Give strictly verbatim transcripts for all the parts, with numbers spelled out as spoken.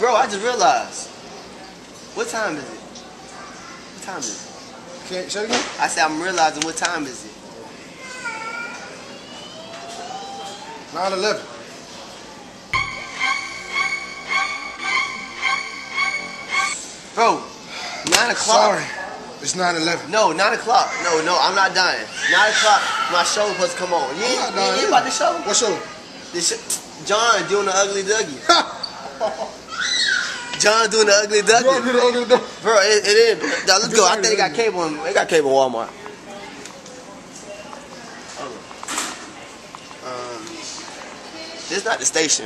Bro, I just realized. What time is it? What time is it? Can you show it again? I said I'm realizing what time is it? nine eleven. Bro, nine o'clock. Sorry. It's nine eleven. No, nine o'clock. No, no, I'm not dying. Nine o'clock, my show was supposed to come on. You ain't, I'm not dying. you ain't about the show? What show? This shit, John doing the ugly Dougie. John doing the ugly Dougie. You do the ugly Dougie. Bro, it, it is. Now, let's go. I think they got cable. In, they got cable in Walmart. Um, this is not the station.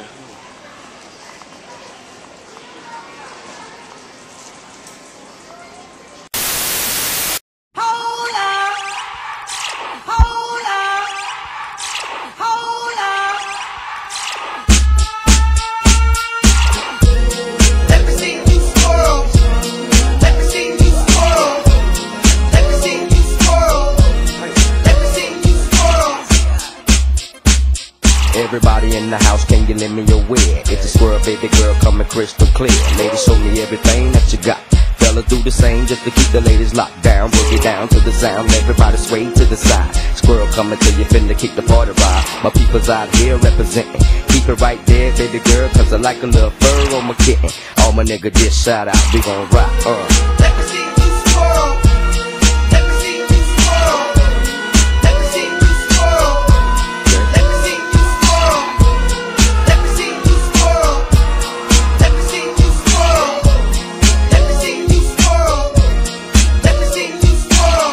Everybody in the house, can you lend me your wig? It's a squirrel, baby girl, coming crystal clear. Ladies, show me everything that you got. Fellas do the same just to keep the ladies locked down. Boogie down to the sound, everybody sway to the side. Squirrel coming till you finna kick the party ride. My people's out here representing. Keep it right there, baby girl, cause I like a little fur on my kitten. All my nigga just shout out, we gon' rock, uh. Let me see you squirrel. Let me see you squirrel. Let me see you squirrel. Let me see you squirrel. Let me see you squirrel. Let me see you squirrel. Let me see you squirrel. Let me see you squirrel.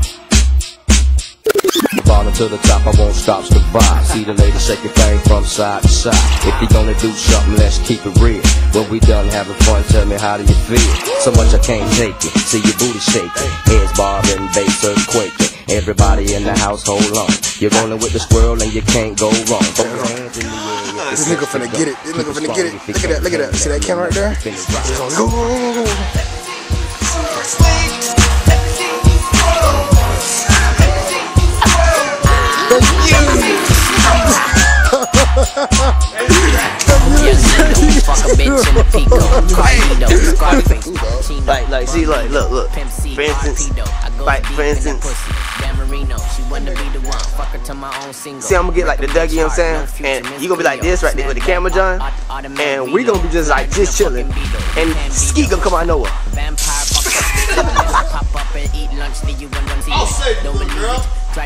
Bottom to the top, I won't stop to vibe. See the lady shake your thing from side to side. If you gonna do something, let's keep it real. When we done having fun, tell me how do you feel? So much I can't take it. See your booty shaking, heads bobbing, bass earthquaking. Everybody in the house, hold on. You're rolling with the squirrel and you can't go wrong. Put your hands in the air. This nigga finna get it. This nigga finna get it. Look at that. Look at that. See that camera right there? It's gonna go, go, go, go. Like, like, see, like, look, look. For instance, like, for instance, see, I'm gonna get like the Dougie, you know what I'm saying? And you gonna be like this right there with the camera, John. And we gonna be just like, just chilling. And Ski gonna come out of nowhere. I'll say it, little girl.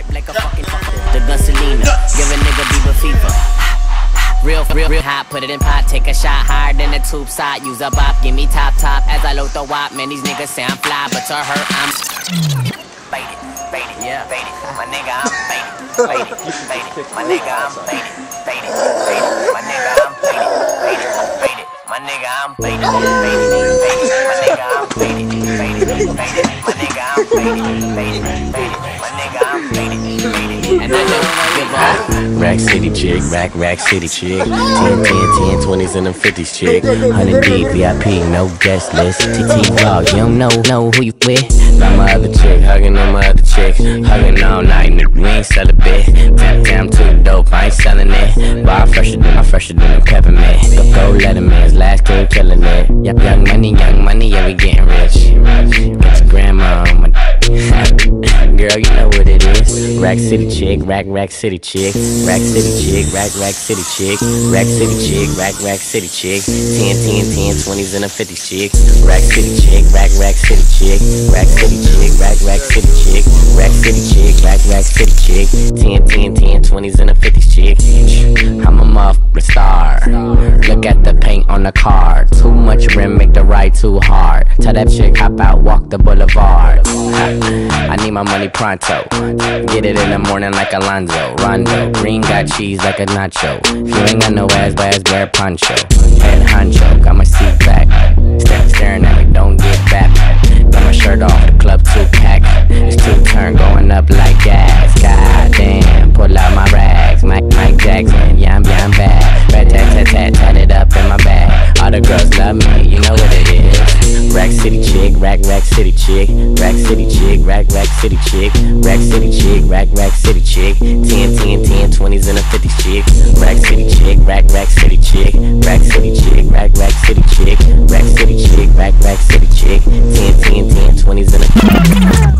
The gasolina, give a nigga Bieber fever. Real, real, real hot, put it in pot, take a shot higher than the tube side. Use a bop, give me top, top. As I load the wop, man, these niggas say I'm fly, but to her, I'm faded, faded, yeah, faded. My nigga, I'm faded, faded, faded. My nigga, I'm faded, faded, faded. My nigga, I'm faded, faded, faded. My nigga, I'm faded, faded, faded. My nigga, I'm faded, faded, faded. My nigga, I'm faded, faded, faded. My nigga, I'm faded, faded. And I don't give up. Rack City chick, rack, rack city chick. ten, ten, ten, twenties and them fifties chick. one hundred deep, V I P, no guest list. T T vlog, you don't know, know who you with. Not my other chick, hugging on my other chick. Hugging all night, nigga, we ain't sell a bit. Damn, damn, too dope, I ain't selling it. But I'm fresher than, I'm fresher than a peppermint. Go, go Letterman's last king killing it. Young, young money, young money, yeah, we getting rich. Got your grandma on my girl, you know what it is. Rack City chick, rack, rack city chick. Rack City chick, rack, rack city chick. Rack City chick, rack, rack city chick. ten, ten, ten, twenties and a fifties chick. Rack City chick, rack, rack city chick. Rack City chick, rack, rack city chick. Rack City chick, rack, rack city chick. ten, ten, ten, twenties and a fifties chick. I'm a motherfucking star. Look at the paint on the car. Too much rim, make the ride too hard. Tell that chick hop out, walk the boulevard. I need my money pronto. Get it in the morning like Alonzo. Rondo, green got cheese like a nacho. If you ain't got no ass, but ass wear poncho. Head honcho, got my seat back. Step staring at me, don't get back. Got my shirt off, the club two pack. It's two turn going up like gas. God damn, pull out my rags. Mike, Mike Jackson, yeah, I'm, yeah, I'm bad. Rat tat tat tat, tat it up in my bag. All the girls love me, you know what it is. Rack City chick, rack, rack city chick. rack city chick, rack rack city chick, rack city chick, rack rack city chick, ten, ten, ten, twenties and a fifties chick, rack city chick, rack rack city chick, rack city chick, rack rack city chick, rack city chick, rack rack city chick, ten, ten, ten, twenties and a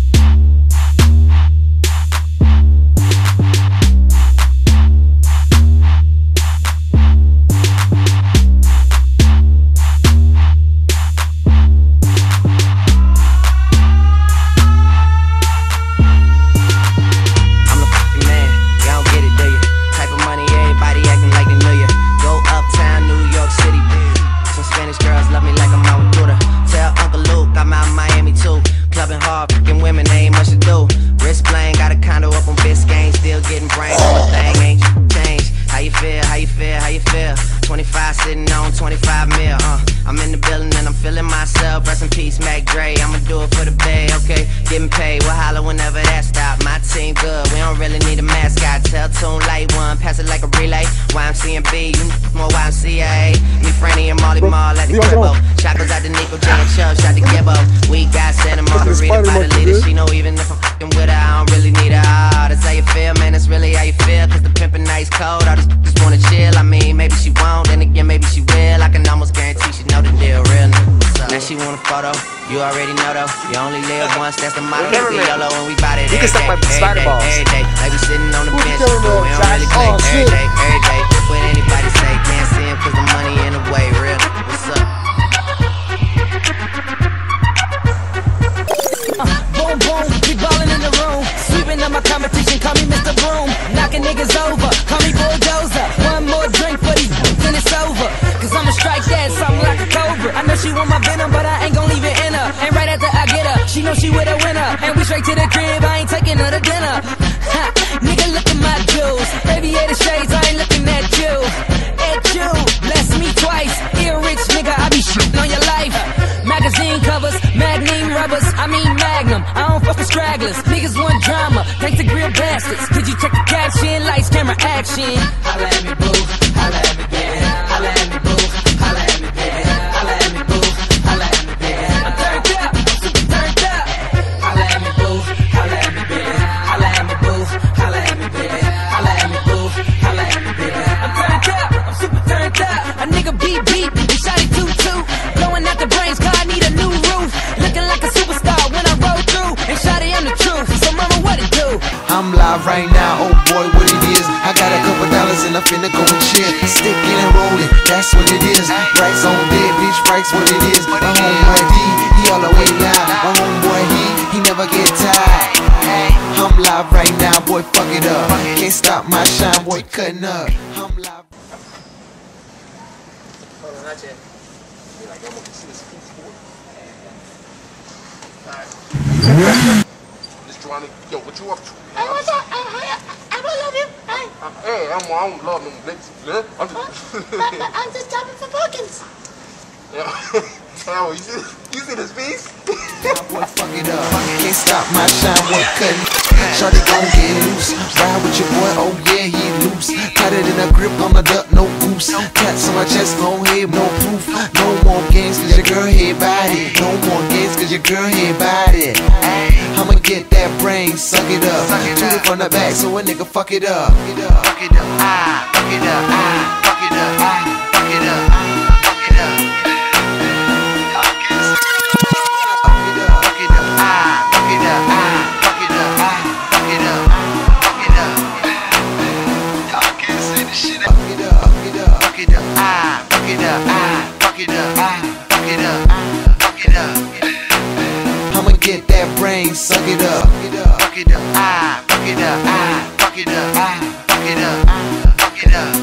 fuck it up, fuck it up, fuck it up, ah, fuck it up, ah, fuck it up, ah, fuck it up, ah, fuck it up, fuck it up, fuck it up, ah, fuck it up, ah, fuck it up, ah, fuck it up, fuck it up. Y'all can't say this shit. Fuck it up, fuck it up, fuck it up, ah, fuck it up, ah, fuck it up, ah, fuck it up, ah, fuck it up. I'ma get that brain, suck it up, fuck it up, fuck it up, ah, fuck it up, ah. Fuck it up, ah, fuck it up, ah, fuck it up.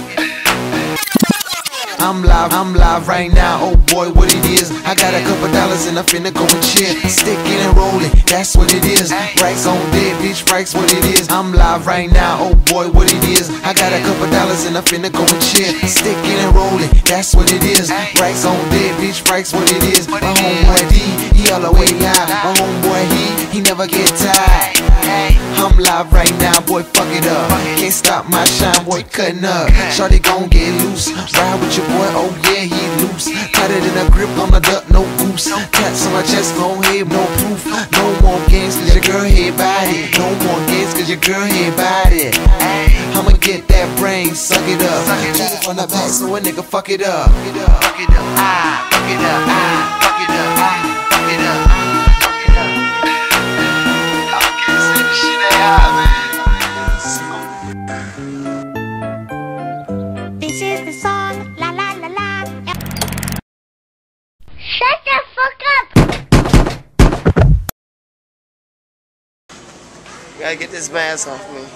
I'm live, I'm live right now, oh boy, what it is. I got a couple dollars and I'm finna go and chill. Sticking and rolling, that's what it is. Racks on dead, bitch, racks what it is. I'm live right now, oh boy, what it is. I got a couple dollars and I'm finna go and chill. Sticking and rolling, that's what it is. Racks on dead, bitch, racks what it is. My homeboy D, he all the way live. My homeboy, he, he never get tired. I'm live right now, boy, fuck it up. Can't stop my shine, boy, cutting up. Shawty gon' get loose, ride with your boy, oh yeah, he loose. Tighter than a grip on a duck, no goose. Tats on my chest, gon' head, no proof. No more games, cause your girl head body. No more games, cause your girl head body. I'ma get that brain, suck it up. Keep it from the back so a nigga fuck it up. Fuck it up, fuck it up, ah, fuck it up, ah, fuck it up, ah, fuck it up, fuck it up. I can't say this shit ain't hot, man. This is the song, la la la la. Shut the fuck up! You gotta get this mask off me.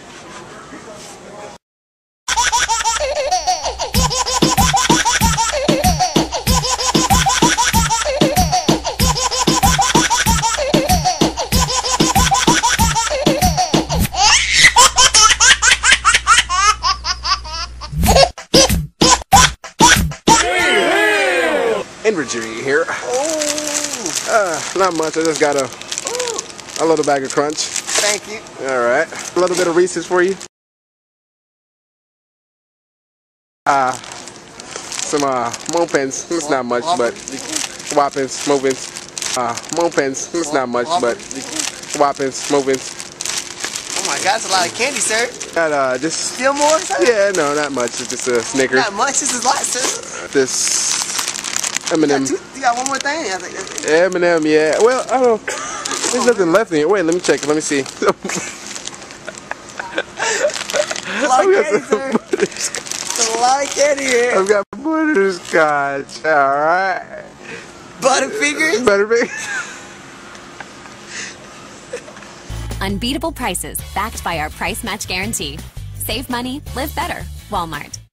Inventory here. Oh. Uh, not much. I just got a a little bag of crunch. Thank you. All right. A little bit of Reese's for you. Uh, some uh, Mopins. It's not much, but Whoppins, Mopins. Uh, Mopins. It's not much, but Whoppins, Mopins. Oh my God, that's a lot of candy, sir. Got uh, just. Still more, sir? Yeah, no, not much. It's just a Snickers. Not much. This is a lot, sir. This. You got, Eminem. two, you got one more thing. I think that's it. Eminem, yeah. Well, I don't. There's nothing left in here. Wait, let me check. Let me see. A lot of candy, sir. There's a lot of candy here. I've got butterscotch. All right. Butterfingers. Butterfingers. Unbeatable prices backed by our price match guarantee. Save money, live better. Walmart.